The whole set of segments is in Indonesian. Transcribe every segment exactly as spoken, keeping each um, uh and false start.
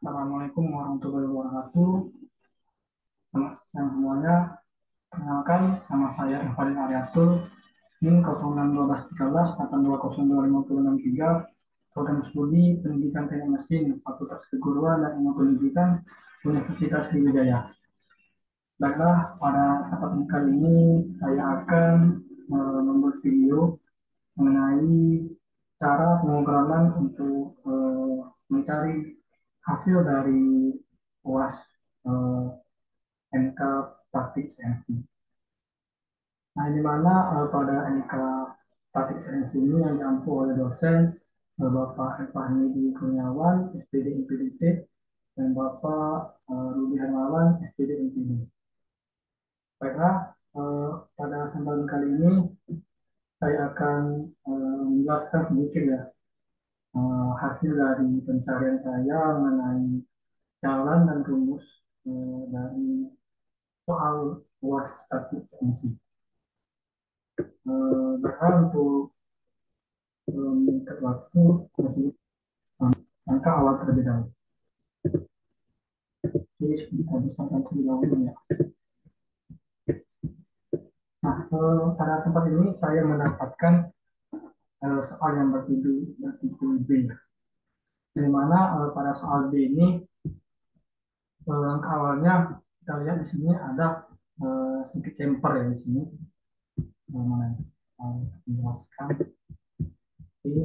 Assalamualaikum warahmatullahi wabarakatuh. Selamat siang semuanya. Perkenalkan, nama saya Evalin Ariatul. NIM nol enam satu dua tiga delapan dua nol dua lima enam tiga. Program Studi Pendidikan Teknik Mesin Fakultas Keguruan dan Ilmu Pendidikan Universitas Sriwijaya. Baiklah, pada kesempatan kali ini saya akan eh, membuat video mengenai cara pemrograman untuk eh, mencari hasil dari U A S eh, M K Praktik C N C. Nah, di mana eh, pada M K Praktik C N C ini yang diampu oleh dosen eh, Bapak Epahmidi Kurniawan, S P D I P D T, dan Bapak eh, Rudi Hermawan, S P D I P D. Baiklah, eh, pada kesempatan kali ini saya akan eh, menjelaskan sedikit ya eh, hasil dari pencarian saya mengenai jalan dan rumus eh, dari soal U A S Praktik C N C. Eh, Bahkan untuk eh, meningkat waktu lebih angka awal terlebih dahulu. Jadi kita bisa terlebih dahulu ya. Nah, eh, pada kesempatan ini saya mendapatkan eh, soal yang bertipe bertipe B, di mana eh, pada soal B ini eh, langkah awalnya kita lihat di sini ada eh, sedikit camper ya di sini. Eh, mana ya? Saya menjelaskan. Jadi,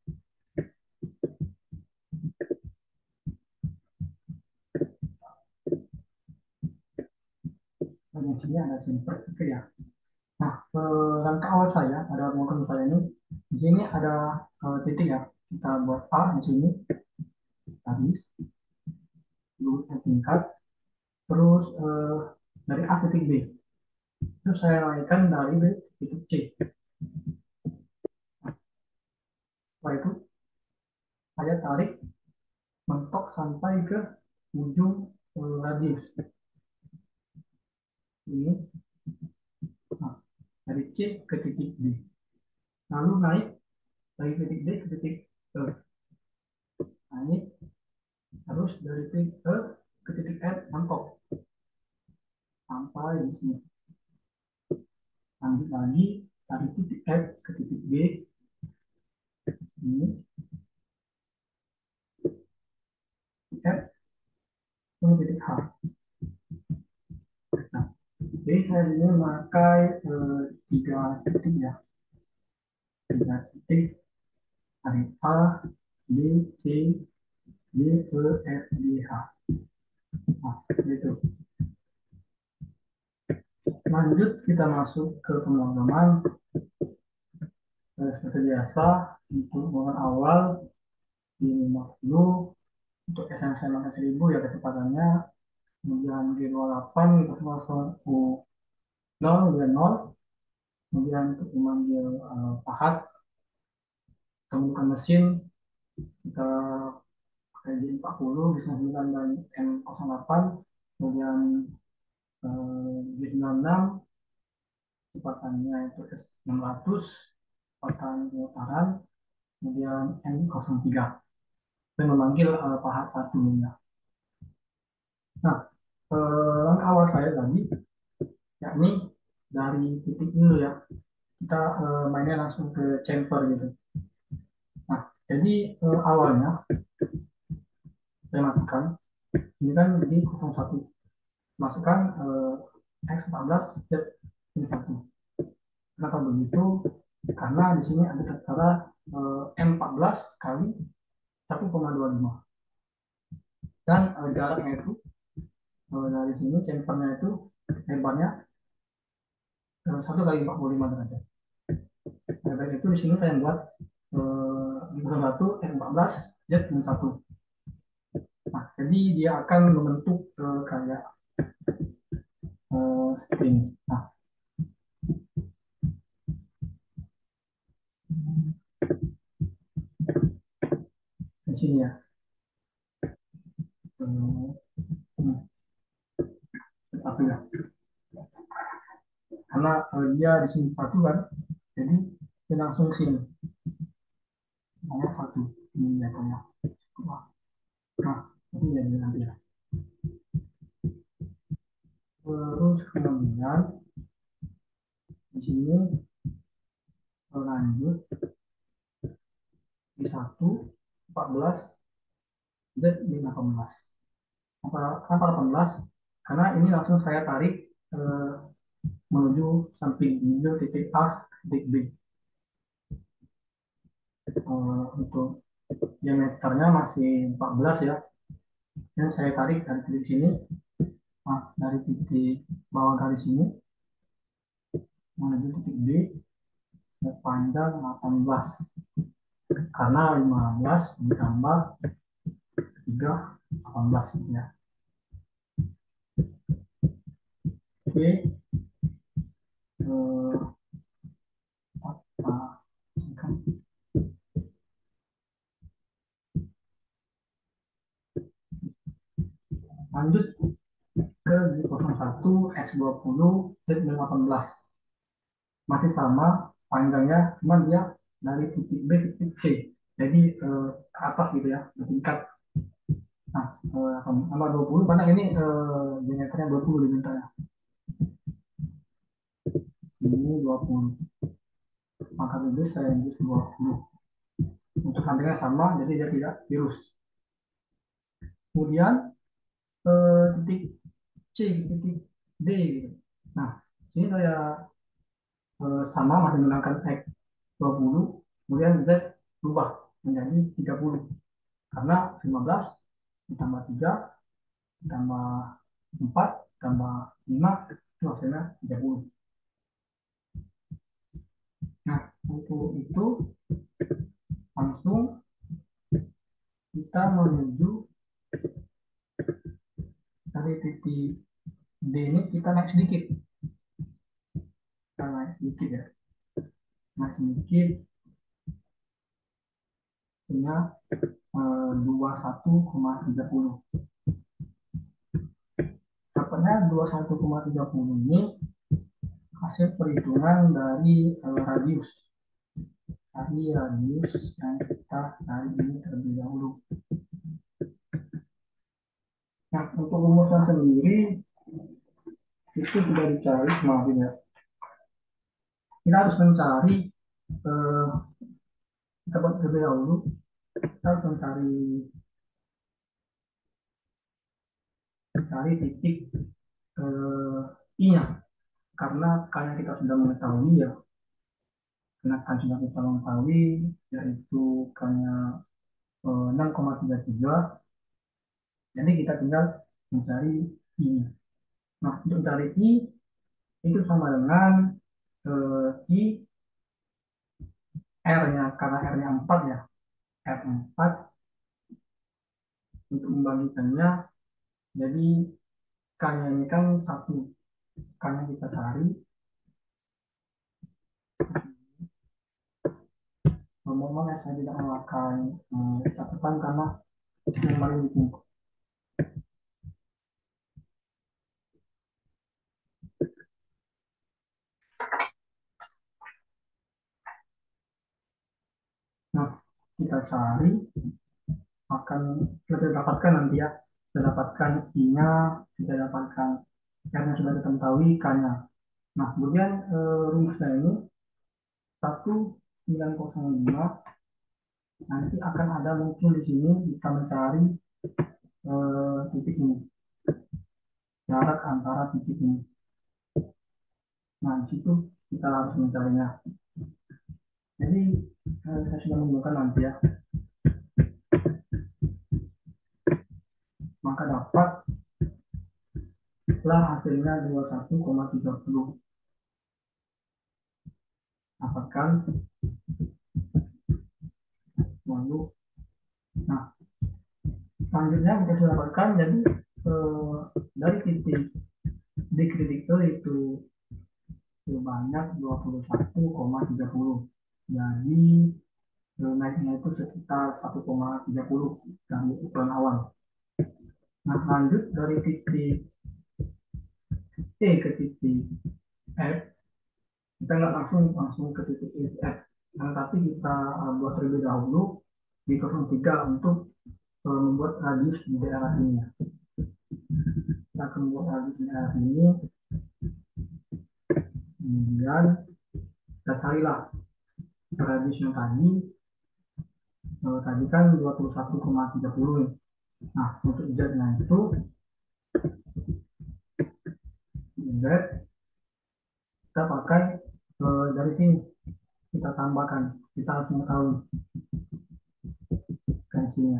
di sini ada camper itu ya. Nah, eh, langkah awal saya pada program saya ini, di sini ada eh, titik ya. Kita buat A di sini, garis, lalu tingkat, terus eh, dari A titik B. Terus saya naikkan dari B titik C. Setelah itu, saya tarik mentok sampai ke ujung eh, radius. Ini, nah, dari C ke titik B. Lalu naik dari titik D ke titik E. Naik, terus dari titik E ke titik F mentok. Sampai di sini. Lanjut lagi dari titik F ke titik B. Ini, titik F ke titik H. Nah, jadi saya ini memakai eh, tiga titik ya. Tiga titik dari A, B, C, D, E, F, G, H. Nah, itu. Lanjut kita masuk ke pemrograman. Eh, seperti biasa, untuk pemrograman awal di lima puluh, untuk S N S maka seribu ya kecepatannya, kemudian di dua puluh delapan kita langsung U nol dan nol, kemudian untuk memanggil uh, pahat, kemudian mesin kita pakai G empat puluh, G sembilan dan M nol delapan, kemudian uh, G sembilan puluh enam, kecepatannya itu S enam ratus, kecepatan pemutaran, kemudian M nol tiga, dan memanggil uh, pahat satu ya. Nah, eh, langkah awal saya tadi, yakni dari titik ini ya, kita eh, mainnya langsung ke chamber gitu. Nah, jadi eh, awalnya saya masukkan, ini kan di nol satu, masukkan eh, X empat belas Z ini satu. Kenapa begitu? Karena di sini ada tertera eh, M empat belas kali satu koma dua lima. Dan eh, jaraknya itu eh, dari sini chambernya itu lebarnya eh, satu kali empat puluh lima derajat. Nah, dari itu di sini saya buat eh, satu M empat belas Z satu. Nah, jadi dia akan membentuk eh, kayak eh, seperti ini. Nah, di sini ya. Eh, hmm, Tapi ya, karena eh, dia di sini satu kan, jadi dia langsung sini. Hanya satu. Ini ya, ya. Nah, ini ya nanti ya. Terus kemudian di sini lanjut di satu empat belas Z di delapan belas. Kenapa delapan belas? Karena ini langsung saya tarik eh, menuju samping, menuju titik A, titik B. Eh, untuk diameternya masih empat belas ya. Dan saya tarik dari titik sini, nah, dari titik bawah garis ini menuju titik B sepanjang delapan belas. Karena lima belas ditambah tiga, delapan belas ya. Oke. Eh, apa, lanjut ke G nol satu X dua puluh Z delapan belas. Masih sama panjangnya, cuman dia dari titik B ke titik C. Jadi eh, ke atas gitu ya, bertingkat. Nah, eh, sama dua puluh karena ini eh, diameternya dua puluh dimintanya. Sini dua puluh. Maka lebih saya use dua puluh. Untuk sampingnya sama, jadi dia tidak tirus. Kemudian eh, titik C, titik D gitu. Nah, sini saya eh, sama masih menggunakan X dua puluh, kemudian Z berubah menjadi tiga puluh. Karena lima belas ditambah tiga ditambah empat ditambah lima itu hasilnya tiga puluh. Nah, untuk itu langsung kita menuju dari titik D ini, kita naik sedikit. Kita naik sedikit ya. Naik sedikit sehingga eh, dua puluh satu koma tiga puluh. Dapatnya dua puluh satu koma tiga puluh ini hasil perhitungan dari eh, radius. Dari radius yang kita cari ini terlebih dahulu. Nah, untuk rumusan sendiri itu sudah dicari kemarin ya. Kita harus mencari eh, kita buat terlebih dahulu. Kita harus mencari mencari titik eh, I-nya, karena karena kita sudah mengetahui ya, karena kan sudah kita mengetahui yaitu karena eh, enam koma tiga tiga, jadi kita tinggal mencari I. Nah, untuk mencari I itu sama dengan eh, I R-nya, karena R-nya empat ya, R empat untuk membagikannya, jadi K-nya ini kan satu, K-nya kita cari. Ngomong-ngomong ya, saya tidak memakai eh, catatan karena kemarin bikin. Nah, kita cari, akan kita dapatkan nanti ya, kita dapatkan I-nya, kita dapatkan R-nya sudah kita ketahui, K-nya. Nah, kemudian eh, rumusnya ini satu sembilan nol lima, nanti akan ada mungkin di sini kita mencari eh, titik ini, jarak antara titik ini. Nah, di situ kita harus mencarinya. Jadi eh, saya sudah menggunakan nanti ya, maka dapat lah hasilnya dua puluh satu koma tiga puluh. Dapatkan lalu, nah selanjutnya kita sudah dapatkan, jadi eh, dari titik D ke titik E itu sebanyak dua puluh satu koma tiga puluh. Jadi eh, naiknya itu sekitar satu koma tiga puluh dari ukuran awal. Nah, lanjut dari titik E ke titik F, kita nggak langsung langsung ke titik F, nah, tapi kita uh, buat terlebih dahulu di nol tiga untuk uh, membuat radius di daerah ini ya. Kita akan membuat radius di daerah ini, kemudian kita carilah radiusnya tadi. Uh, tadi kan dua puluh satu koma tiga puluh. Nah, untuk z-nya itu z kita pakai uh, dari sini, kita tambahkan, kita harus mengetahui tensinya.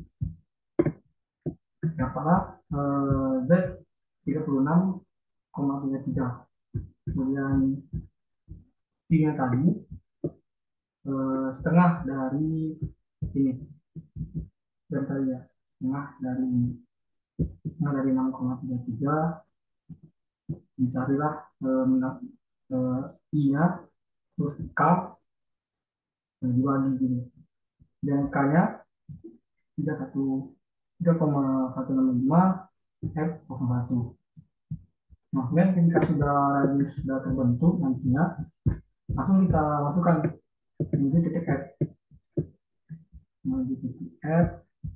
Dapatlah uh, z tiga puluh enam koma tiga tiga. Kemudian pi-nya tadi uh, setengah dari ini, dan tadi ya, setengah dari ini, setengah dari enam koma tiga tiga. Dicarilah uh, uh, i-nya, terus k, dan dibagi gini. Dan k-nya tiga koma satu enam lima f kosong satu. Nah, kemudian ketika sudah radius sudah terbentuk nantinya, langsung kita masukkan menuju titik F. Menuju titik F.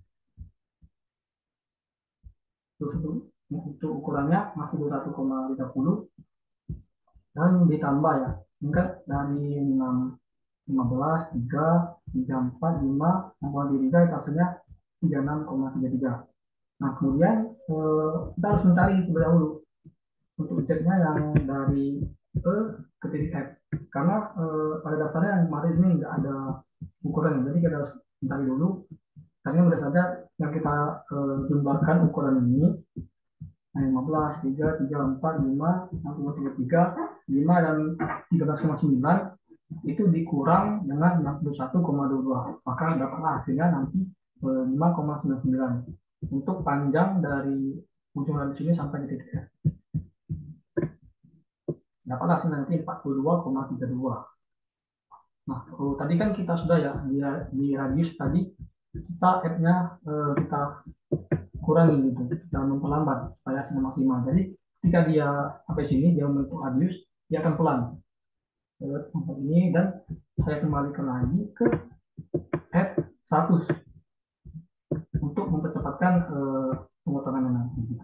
Terus untuk ukurannya masih dua puluh satu koma tiga puluh dan ditambah ya. Tingkat dari enam, lima belas, tiga, tiga, empat, lima, sampai di tiga itu hasilnya tiga puluh enam koma tiga tiga. Nah, kemudian eh, kita harus mencari terlebih dahulu untuk z-nya yang dari E ke titik F. Karena eh, pada dasarnya yang kemarin ini nggak ada ukuran, jadi kita harus mencari dulu. Karena pada saja yang kita eh, jumlahkan ukuran ini, nah, lima belas, tiga, tiga, empat, lima, enam koma tiga tiga, lima, dan tiga belas koma sembilan itu dikurang dengan enam puluh satu koma dua dua, maka dapatlah hasilnya nanti eh, lima koma sembilan sembilan untuk panjang dari ujung radius ini sampai di titik F. Dapatlah hasil nanti empat puluh dua koma tiga dua. Nah, oh, tadi kan kita sudah ya di, di radius tadi kita F-nya eh, kita kurangi gitu, kita memperlambat supaya hasilnya maksimal. Jadi ketika dia sampai sini dia membentuk radius, dia akan pelan seperti ini, dan saya kembalikan lagi ke F seratus untuk mempercepatkan eh, pemotongannya nanti gitu.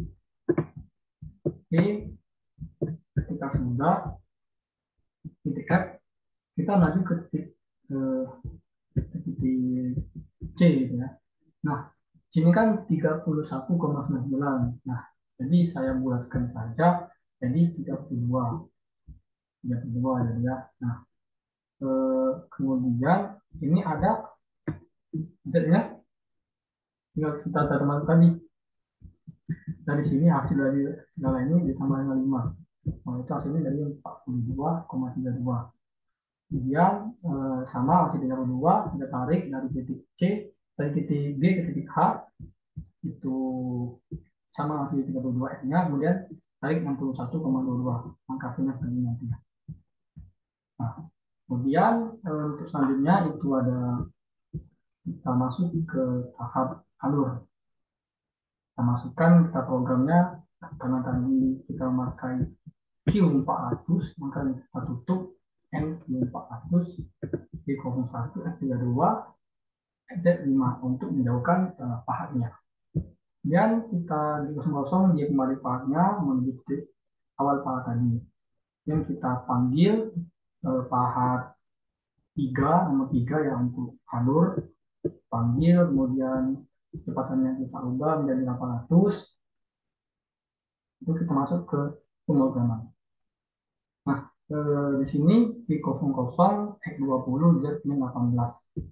Oke, ketika sudah titik F, kita maju ke titik eh, titik C gitu ya. Nah, sini kan tiga puluh satu koma sembilan sembilan. Nah, jadi saya bulatkan saja jadi tiga puluh dua. tiga puluh dua jadi ya. Nah, eh, kemudian ini ada z-nya, tinggal kita taruh tadi. Dari sini hasil dari segala ini ditambah dengan lima. Nah, itu hasilnya dari empat puluh dua koma tiga dua. Kemudian eh, sama masih tiga puluh dua, kita tarik dari titik C, dari titik G ke titik H, itu sama masih tiga puluh dua F-nya, kemudian tarik enam puluh satu koma dua dua, angka hasilnya seperti nanti. Nah, kemudian eh, untuk selanjutnya itu ada, kita masuk ke tahap alur. Kita masukkan, kita programnya, karena tadi kita memakai Q empat ratus, maka kita tutup N Q empat ratus, G nol satu, F tiga puluh dua, Z lima untuk menjauhkan uh, pahatnya. Dan kita di kosong-kosong dia kembali pahatnya menuju titik awal pahat tadi. Yang kita panggil uh, pahat tiga, nomor tiga yang untuk alur, panggil, kemudian kecepatannya kita ubah menjadi delapan ratus. Itu kita masuk ke pemrograman. Nah, eh, di sini di nol nol X dua puluh Z delapan belas.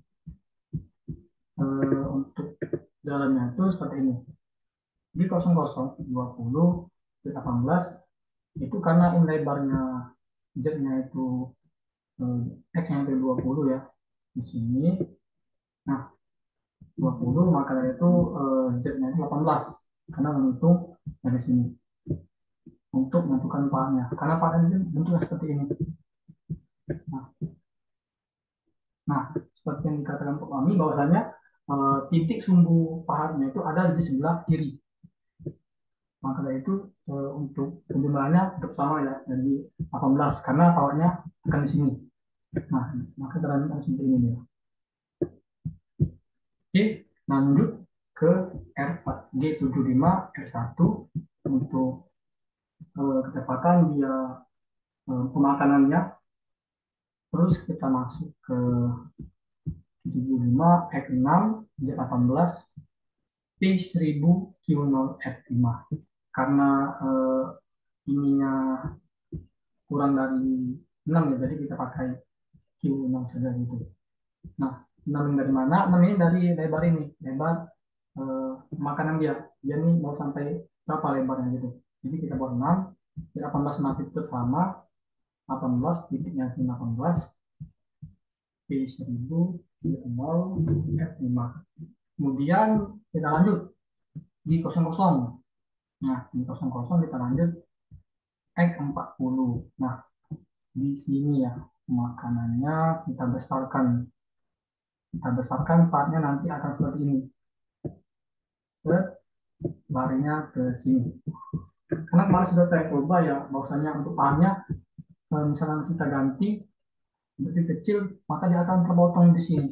Eh, untuk jalannya itu seperti ini. Di nol nol dua puluh Z delapan belas itu karena in lebarnya Z-nya itu eh, X-nya itu dua puluh ya. Di sini. Nah, dua puluh maka dari itu eh, Z-nya itu delapan belas karena menghitung dari sini untuk menentukan pahatnya. Karena pahatnya itu bentuknya seperti ini. Nah, nah seperti yang dikatakan Pak Mami bahwasanya eh, titik sumbu pahatnya itu ada di sebelah kiri. Maka dari itu eh, untuk penjumlahannya tetap sama ya, jadi delapan belas karena pahatnya akan di sini. Nah, maka caranya seperti ini ya. Oke, nah lanjut ke R G tujuh puluh lima R satu untuk eh, kecepatan dia eh, pemakanannya. Terus kita masuk ke tujuh puluh lima X enam Z delapan belas P seribu Q nol F lima. Karena eh, ininya kurang dari enam ya, jadi kita pakai Q enam saja gitu. Nah, enam dari mana? enam ini dari lebar ini, lebar eh, makanan dia. Dia nih mau sampai berapa lebarnya gitu. Jadi kita buat enam, delapan belas masih pertama, delapan belas titiknya delapan belas, P seribu, nol, F lima. Kemudian kita lanjut di kosong kosong. Nah, di kosong kosong kita lanjut X empat puluh. Nah, di sini ya makanannya kita besarkan. Kita besarkan partnya nanti akan seperti ini. Terus larinya ke sini. Karena kemarin sudah saya coba ya, bahwasanya untuk partnya kalau misalnya kita ganti lebih kecil, maka dia akan terpotong di sini.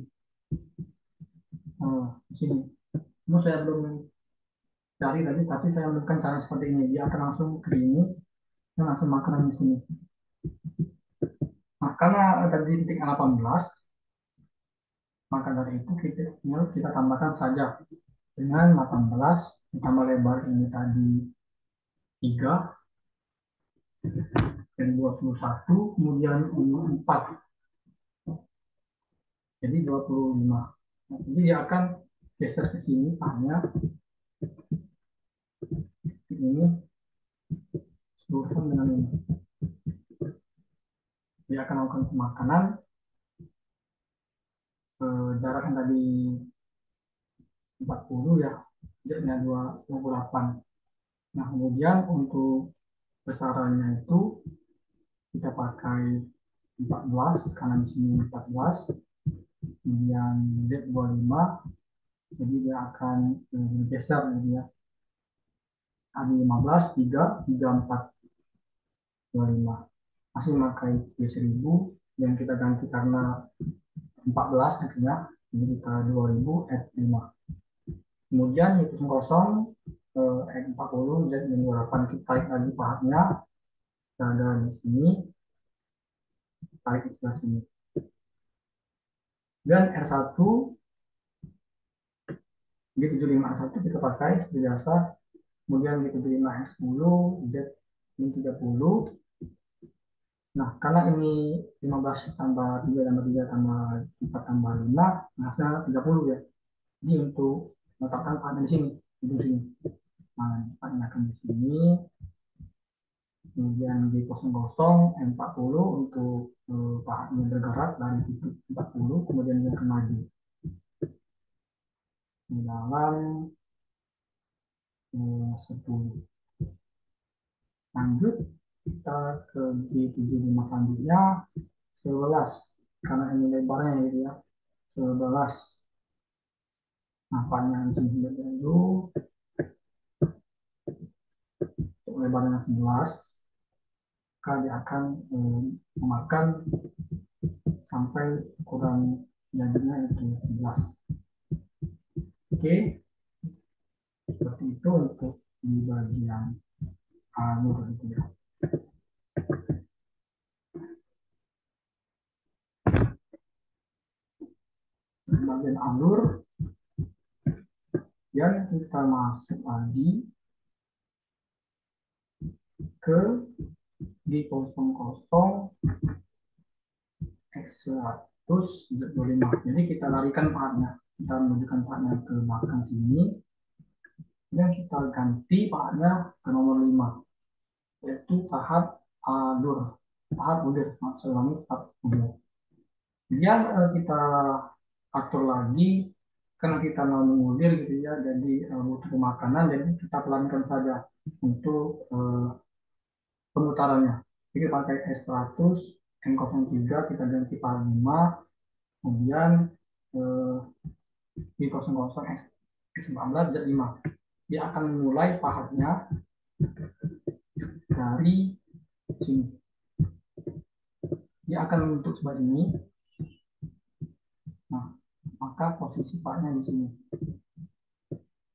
Oh, di sini. Ini saya belum cari tadi, tapi saya menemukan cara seperti ini. Dia akan langsung ke sini, dan langsung makanan di sini. Nah, karena tadi titik delapan belas, maka dari itu kita, kita tambahkan saja dengan delapan belas, ditambah lebar ini tadi tiga, dan dua puluh satu, kemudian ini empat. Jadi dua puluh lima. Nah, jadi dia akan geser ke sini, hanya ini seluruhkan dengan ini. Dia akan melakukan pemakanan eh, jarak yang tadi empat puluh ya, jaraknya dua puluh delapan. Nah, kemudian untuk besarannya itu kita pakai empat belas, karena di sini empat belas, kemudian Z dua puluh lima, jadi dia akan eh, bergeser jadi ya. Ada lima belas, tiga, tiga, empat, dua puluh lima. Masih memakai P seribu yang kita ganti karena empat belas akhirnya, jadi kita dua ribu F lima. Kemudian itu kosong eh, X empat puluh Z dua puluh delapan, kita tarik lagi pahatnya, kita ada di sini, tarik di sebelah sini. Dan R satu G tujuh puluh lima R satu kita pakai seperti biasa. Kemudian G tujuh puluh lima X sepuluh, Z tiga puluh. Nah, karena ini lima belas tambah tiga tambah tiga tambah empat tambah lima, hasilnya tiga puluh ya. Jadi untuk letakkan pahatnya di sini, di sini. Nah, pahatnya akan di sini. Kemudian di kosong kosong empat puluh untuk eh, pahatnya bergerak dari titik empat puluh, kemudian dia akan maju di dalam eh, sepuluh. Lanjut kita ke G tujuh puluh lima selanjutnya sebelas, karena ini lebarnya gitu ya, sebelas. Nah, panjang di sini dulu untuk lebarnya sebelas, maka dia akan eh, memakan sampai ukuran jadinya itu sebelas. Oke, seperti itu untuk di bagian alur gitu ya. Di bagian alur yang kita masuk lagi ke di kosong kosong X seratus dua puluh lima. Jadi kita larikan pahatnya, kita menunjukkan pahatnya ke belakang sini, dan kita ganti pahatnya ke nomor lima, yaitu tahap alur, tahap udir, maksudnya tahap udir. Kemudian eh, kita atur lagi, karena kita mau mengudir gitu ya, jadi eh, butuh pemakanan, jadi kita pelankan saja untuk eh, pemutarannya. Jadi pakai S seratus N nol tiga, kita ganti pahat lima, kemudian eh, di kosong kosong X empat belas Z lima. Dia akan memulai pahatnya dari sini. Dia akan membentuk seperti ini. Nah, maka posisi pahatnya di sini.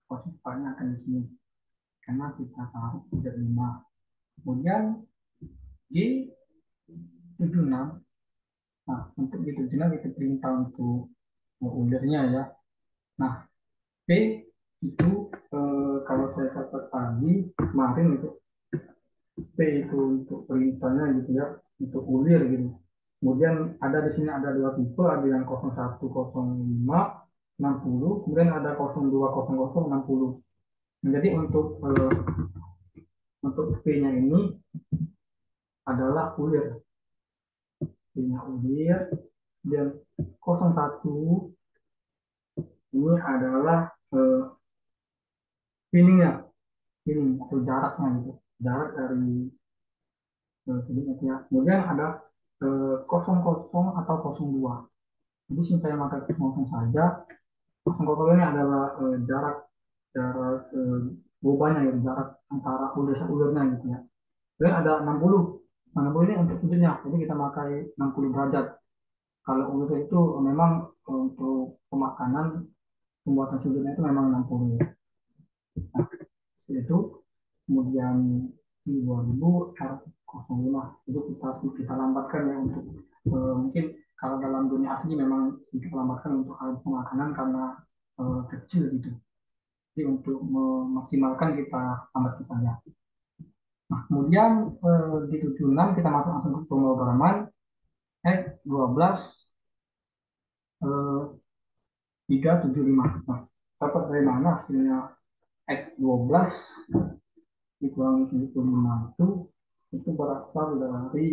posisi depannya akan di sini karena kita taruh Z lima. Kemudian G tujuh puluh enam. Nah, untuk G tujuh puluh enam kita perintah untuk ulirnya ya. Nah, P itu eh, kalau saya catat tadi kemarin itu P itu untuk perintahnya gitu ya, untuk ulir gitu. Kemudian ada di sini ada dua tipe, ada yang nol satu nol lima enam puluh, kemudian ada nol dua nol nol enam puluh. Jadi untuk eh, untuk P-nya ini adalah ulir, P-nya ulir, dan nol satu ini adalah eh, pinningnya, pinning atau jaraknya gitu, jarak dari eh, ya. Kemudian ada eh, nol nol atau nol dua. Jadi sini saya pakai nol saja. nol ini adalah eh, jarak jarak eh, bobanya ya, jarak antara ulir ulirnya gitu ya. Kemudian ada enam puluh. Nah, enam puluh ini untuk sudutnya, jadi kita pakai enam puluh derajat. Kalau ulir itu memang eh, untuk pemakanan pembuatan sudutnya itu memang enam puluh ya. Nah, setelah itu kemudian di dua ribu R nol lima itu kita kita lambatkan ya untuk eh, mungkin kalau dalam dunia asli memang kita lambatkan untuk hal pemakanan karena eh, kecil gitu. Jadi untuk memaksimalkan kita lambatkan saja. Nah, kemudian eh, di tujuh puluh enam kita masuk langsung ke pemrograman X dua belas eh, tiga tujuh lima. Nah, dapat dari mana hasilnya X dua belas dikurangi tujuh puluh lima itu itu berasal dari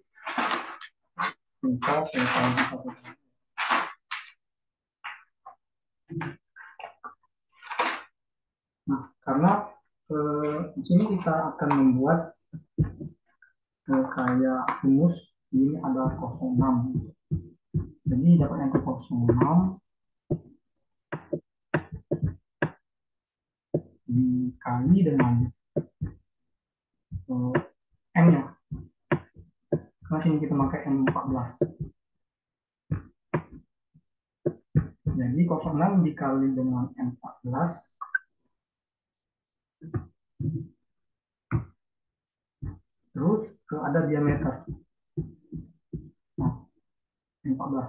tingkat yang satu. Nah, karena eh, di sini kita akan membuat eh, kayak rumus ini ada nol enam. Jadi dapat yang ke nol enam dikali dengan eh, M-nya. Karena sini kita pakai M empat belas. Jadi nol enam dikali dengan M empat belas terus ke ada diameter. Nah, M empat belas.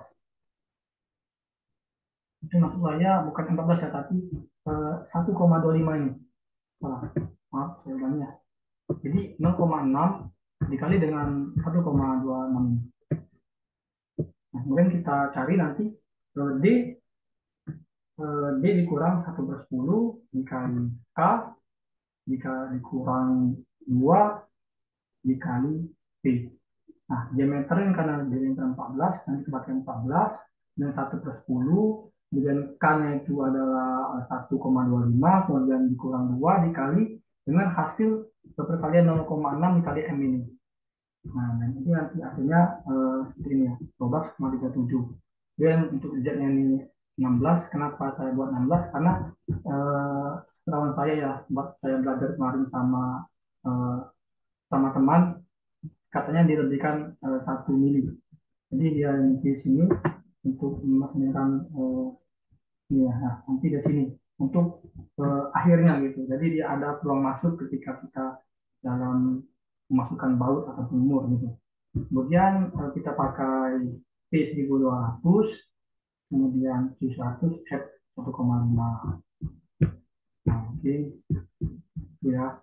Itu maksud saya bukan M empat belas ya, tapi eh, satu koma dua lima ini. Salah. Maaf, saya ulangi ya. Jadi nol koma enam dikali dengan satu koma dua enam ini. Nah, kemudian kita cari nanti eh, D eh, D dikurang satu per sepuluh dikali K jika dikurang dua dikali P. Nah, diameter yang karena diameter empat belas, nanti pakai empat belas dan satu per sepuluh, kemudian K-nya itu adalah satu koma dua lima, kemudian dikurang dua dikali dengan hasil perkalian nol koma enam dikali M ini. Nah, dan ini nanti hasilnya eh, seperti ini ya, dua belas koma tiga tujuh. Dan untuk Z-nya ini enam belas, kenapa saya buat enam belas? Karena eh, sekawan saya ya, sebab saya belajar kemarin sama eh, sama teman, katanya dilebihkan eh, satu mili. Jadi dia di sini untuk memastikan eh, ini ya, nah, nanti di sini untuk eh, akhirnya gitu. Jadi dia ada peluang masuk ketika kita dalam memasukkan baut atau umur gitu. Kemudian eh, kita pakai P seribu dua ratus, kemudian Q seratus, F satu koma lima. Nah, oke, okay. Ya.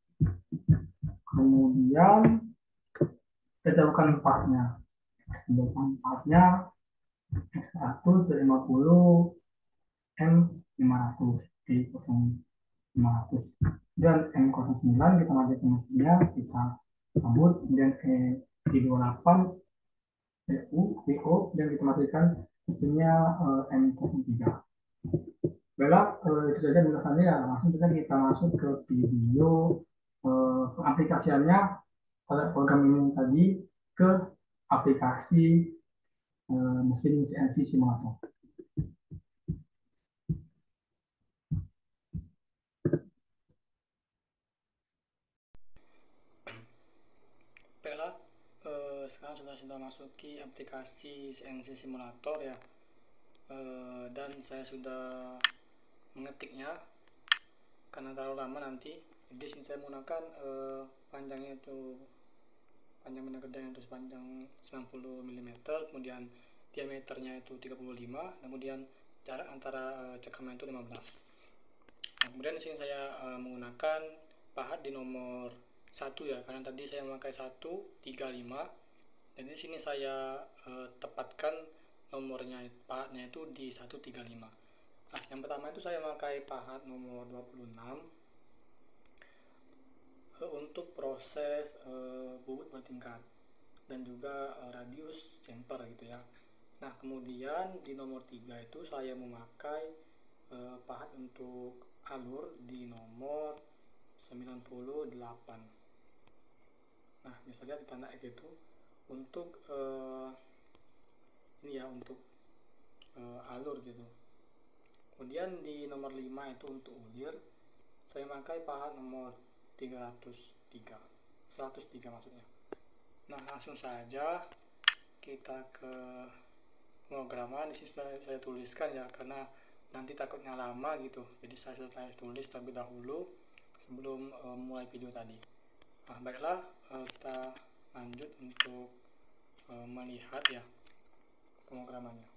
Kemudian kita jauhkan empatnya. Jauhkan empatnya X seratus lima puluh M lima ratus di lima ratus dan M nol sembilan kita maju ke mesinnya kita sambut kemudian E di dua puluh delapan PU PO dan kita matikan mesinnya eh, M nol tiga. Baiklah, eh, itu saja penjelasannya ya. Langsung saja kita masuk ke video eh, aplikasiannya pada program ini tadi ke aplikasi eh, mesin C N C simulator. Baiklah, eh, sekarang sudah sudah masuki aplikasi C N C simulator ya, eh, dan saya sudah mengetiknya. karena terlalu lama nanti. Jadi sini saya menggunakan eh, panjangnya itu panjang benang kerjanya itu sepanjang sembilan puluh milimeter, kemudian diameternya itu tiga puluh lima, kemudian jarak antara uh, cekaman itu lima belas. Nah, kemudian di sini saya uh, menggunakan pahat di nomor satu ya, karena tadi saya memakai satu tiga lima. Jadi di sini saya uh, tepatkan nomornya pahatnya itu di satu tiga lima. Nah, yang pertama itu saya memakai pahat nomor dua puluh enam untuk proses uh, bubut bertingkat dan juga uh, radius jumper gitu ya. Nah, kemudian di nomor tiga itu saya memakai uh, pahat untuk alur di nomor sembilan puluh delapan. Nah, bisa lihat di tanda X itu untuk uh, ini ya, untuk uh, alur gitu. Kemudian di nomor lima itu untuk ulir saya memakai pahat nomor tiga ratus tiga, seratus tiga maksudnya. Nah, langsung saja kita ke pemrograman. Di sini sudah saya tuliskan ya, karena nanti takutnya lama gitu. Jadi saya sudah tulis terlebih dahulu sebelum uh, mulai video tadi. Nah, baiklah, uh, kita lanjut untuk uh, melihat ya pemrogramannya.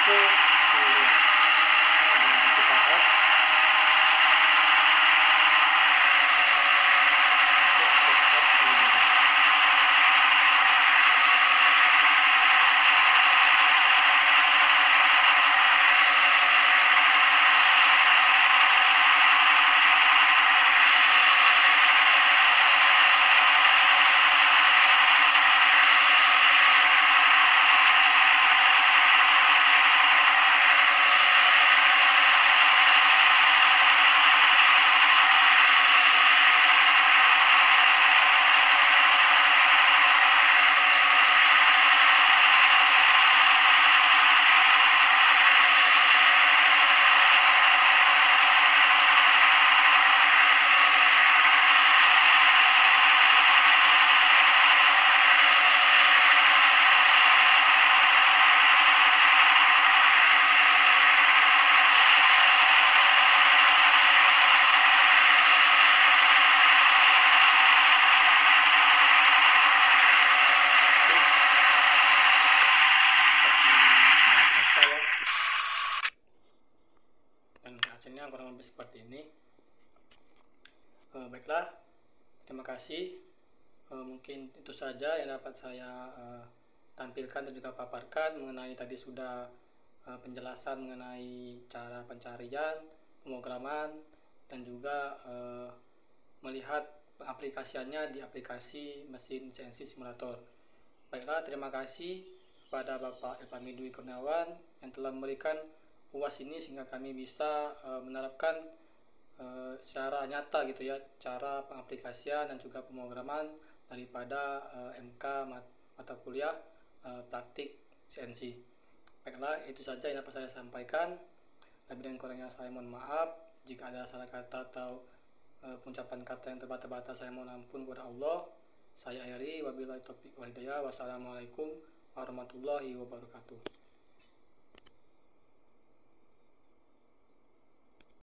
ke kuliah. Nah, dan kita lihat untuk ke tahap kuliah. Dan hasilnya kurang lebih seperti ini. E, baiklah, terima kasih. E, mungkin itu saja yang dapat saya e, tampilkan dan juga paparkan mengenai tadi sudah e, penjelasan mengenai cara pencarian, pemrograman, dan juga e, melihat aplikasiannya di aplikasi mesin C N C simulator. Baiklah, terima kasih kepada Bapak Irfani Dwi Kurniawan yang telah memberikan U A S ini sehingga kami bisa e, menerapkan e, secara nyata gitu ya, cara pengaplikasian dan juga pemrograman daripada e, M K mata kuliah e, praktik C N C. Baiklah, itu saja yang dapat saya sampaikan. Lebih dan kurangnya saya mohon maaf. Jika ada salah kata atau e, pengucapan kata yang terbata-bata, saya mohon ampun kepada Allah. Saya akhiri, wabillahi taufiq wal hidayah. Wassalamualaikum warahmatullahi wabarakatuh.